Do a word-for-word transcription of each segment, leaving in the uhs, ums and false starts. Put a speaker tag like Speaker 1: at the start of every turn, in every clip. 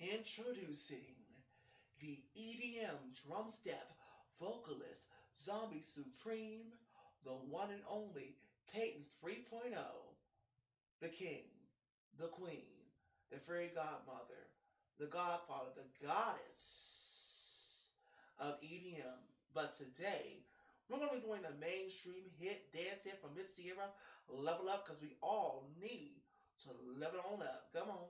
Speaker 1: Introducing the E D M drum step vocalist, Zombie Supreme, the one and only Payton three point oh, the king, the queen, the fairy godmother, the godfather, the goddess of E D M. But today, we're going to be doing a mainstream hit dance hit from Miss Ciara, Level Up, because we all need to level on up. Come on.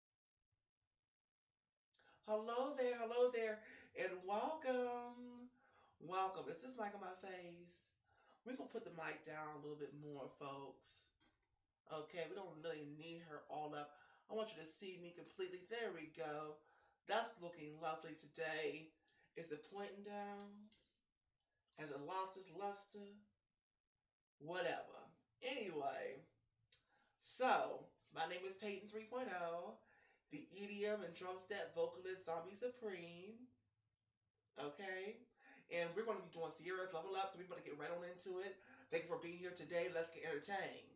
Speaker 1: Hello there, hello there, and welcome. Welcome. Is this mic on my face? We're going to put the mic down a little bit more, folks. Okay, we don't really need her all up. I want you to see me completely. There we go. That's looking lovely today. Is it pointing down? Has it lost its luster? Whatever. Anyway, so my name is Payton three point oh, the E D M and drum step vocalist Zombie Supreme. Okay? And we're going to be doing Ciara's Level Up, so we're going to get right on into it. Thank you for being here today. Let's get entertained.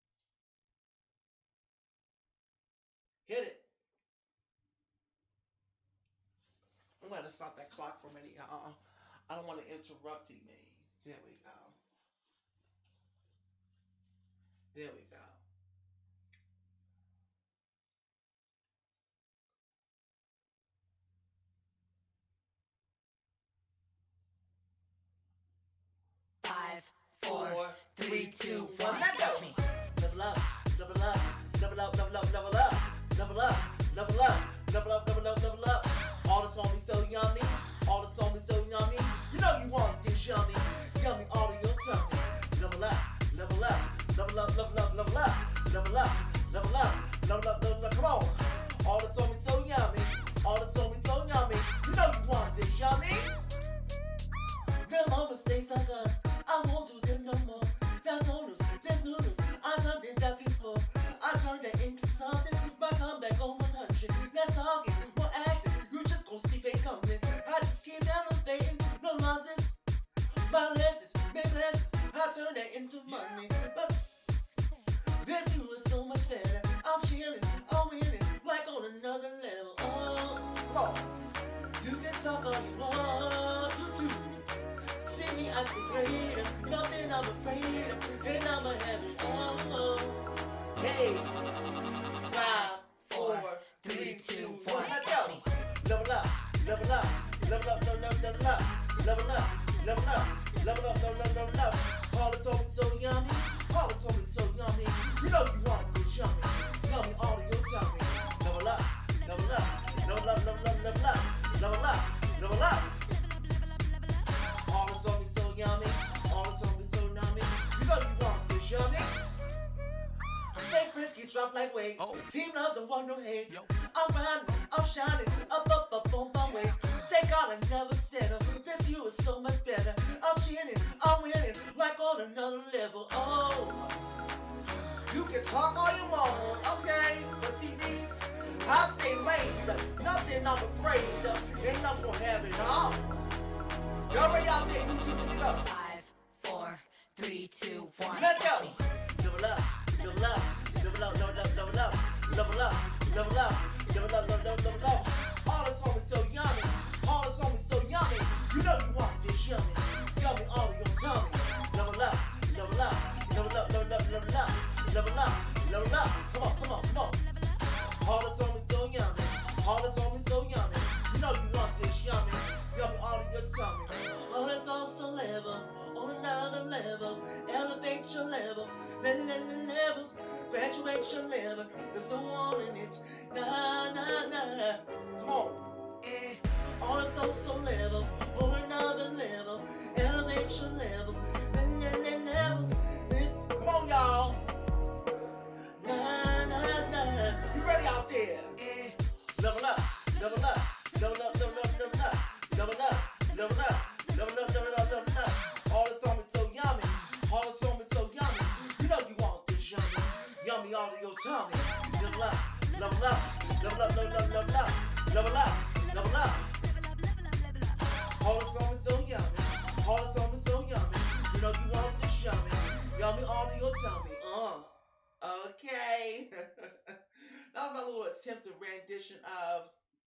Speaker 1: Hit it. I'm going to stop that clock for a minute. Uh-uh. I don't want to interrupt you, me. There we go. There we go.
Speaker 2: Five, four, three, two, one.
Speaker 1: Let go. Level up, level up, level up, level up, level up, level up, level up, level up, level up, level up. All the on me so yummy, all the on me so yummy. You know you want this yummy, yummy all of your tummy. Level up, level up, level up, level up, level up, level up, level up, level up, level up. Come on. All the on me so yummy, all the on me so yummy. You know you want this yummy. Them all mistakes I got, I won't do them no more. That's noodles, there's noodles, I done did that before. I turned that into something, my comeback on one hundred. That's talking, well acting, you just gon' see fake coming. I just keep elevating, no losses. My lessons, big lessons, I turn that into money. But this view is so much better. I'm chilling, I'm winning, like on another level. Oh, come on. You can talk all you want to. See me as the greater, nothing I'm afraid of, and I'ma have it all. Hey, five, four, three, two, one, let's go. Level up, level up, level up, level up, level up, level up, level up, level up, level up, level up. All the told me so yummy, all the told me so yummy. You know you want this yummy, yummy all of your tummy. Level up, level up, level up, level up, level up, level up, level up. All the told me so yummy, all the told me so yummy. You know you want this yummy. Fake friends get dropped like weight. Oh. Team love the one no hate. Yo. I'm riding, I'm shining, up, up, up on my way. Thank God I never settle. This you is so much better. I'm cheering, I'm winning, like on another level. Oh, you can talk all you want, okay? But see me, I stay laid. Nothing I'm afraid of, and I'm gonna have it all. Y'all ready out there? You two can go.
Speaker 2: Five, four, three, two, one.
Speaker 1: Let's go. Level up, level up, level up, level up, level up, level up, level up, level up, level up, level up. All the on me so yummy, all the on me so yummy. You know you want this yummy, yummy all of your tummy. Level up, level up, level up, level up, level up, level up, level up. Come on, come on, come on. All the on me so yummy, all the on me so yummy. You know you want this yummy, yummy all of your tummy. Oh, it's also level, on another level. Elevate your level, le- le- le- levels, graduate your level. There's no one in it, nah, nah, nah. Come on.
Speaker 2: Eh.
Speaker 1: On a social level, on another level, elevate your levels, le- le- le- levels. le- Come on, y'all. Nah, nah, nah. You ready out there?
Speaker 2: Eh.
Speaker 1: Level up, level up, level up, level up, level up, level up, level up, level up, level up, level up. All this on me so yummy, all this on me so yummy. You know you want this yummy, yummy all of your tummy. Level up, level up, level up, level up, level up, level up, level up. All this on me so yummy, all this on me so yummy. You know you want this yummy, yummy all of your tummy. Uh, okay. That was my little attempted rendition of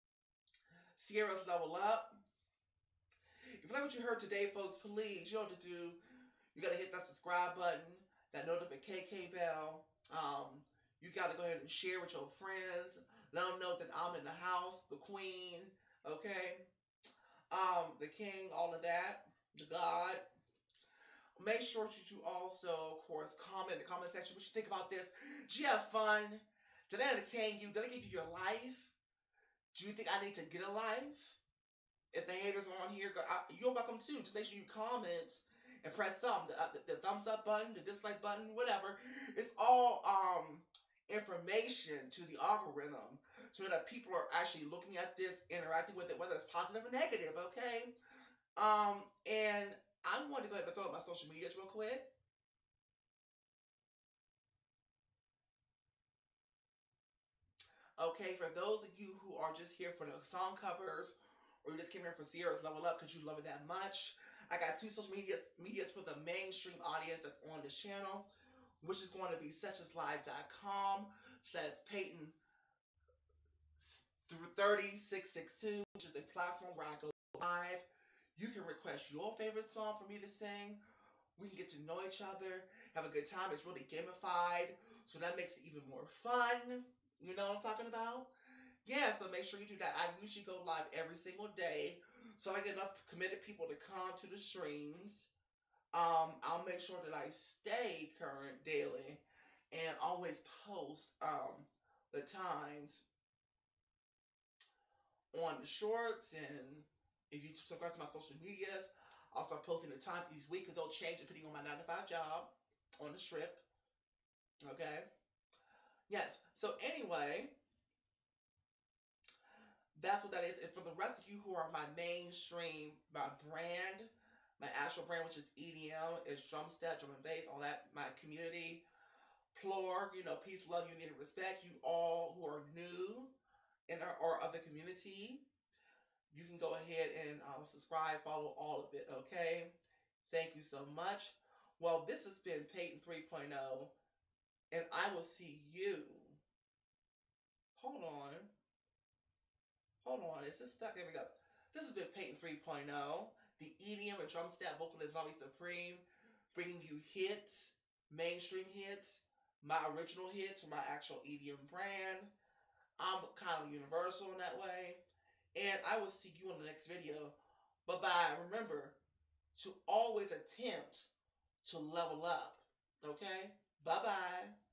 Speaker 1: Ciara's Level Up. If you like what you heard today, folks, please, you know what to do. You got to hit that subscribe button, that notification bell. Um, you got to go ahead and share with your friends. Let them know that I'm in the house, the queen, okay? Um, the king, all of that, the God. Make sure that you also, of course, comment in the comment section what you think about this. Did you have fun? Did I entertain you? Did I give you your life? Do you think I need to get a life? If the haters are on here, you're welcome too. Just make sure you comment and press something. The, the, the thumbs up button, the dislike button, whatever. It's all um, information to the algorithm so that people are actually looking at this, interacting with it, whether it's positive or negative, okay? Um, and I'm going to go ahead and throw up my social medias real quick. Okay, for those of you who are just here for the song covers, or you just came here for Ciara's Level Up because you love it that much, I got two social media medias for the mainstream audience that's on this channel, which is going to be such as live dot com slash Payton thirty six six two, which is a platform where I go live. You can request your favorite song for me to sing. We can get to know each other, have a good time. It's really gamified, so that makes it even more fun. You know what I'm talking about? Yeah, so make sure you do that. I usually go live every single day, so I get enough committed people to come to the streams. Um, I'll make sure that I stay current daily and always post um, the times on the shorts. And if you subscribe to my social medias, I'll start posting the times each week because they'll change depending on my nine to five job on the strip. Okay? Yes. So anyway, that's what that is. And for the rest of you who are my mainstream, my brand, my actual brand, which is E D M, is drum step, drum and bass, all that, my community, floor, you know, peace, love, unity, and respect. You all who are new in our, or of the community, you can go ahead and um, subscribe, follow all of it, okay? Thank you so much. Well, this has been Payton three point oh, and I will see you. Hold on. Hold on. Is this stuck? There we go. This has been Payton three point oh, the E D M and drum step vocalist Zombie Supreme, bringing you hits, mainstream hits, my original hits from my actual E D M brand. I'm kind of universal in that way. And I will see you in the next video. Bye-bye. Remember to always attempt to level up. Okay? Bye-bye.